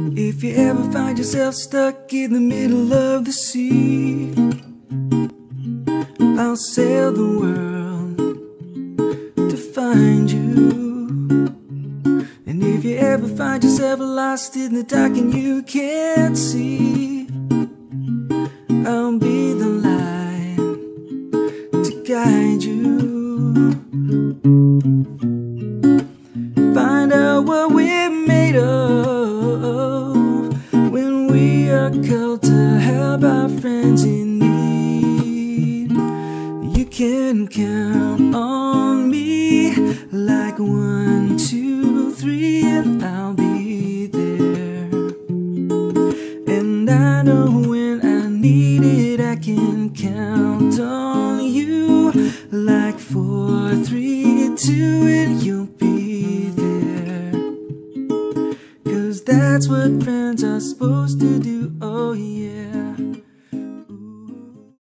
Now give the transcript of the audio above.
If you ever find yourself stuck in the middle of the sea, I'll sail the world to find you. And if you ever find yourself lost in the dark and you can't see, I'll be the light to guide you. Find out what we're made of when we are called to help our friends in need. You can count on me like 1, 2, 3, and I'll be there. And I know when I need it, I can count on you like 4, 3, 2, and you'll be there. 'Cause that's what friends are supposed to do, oh yeah.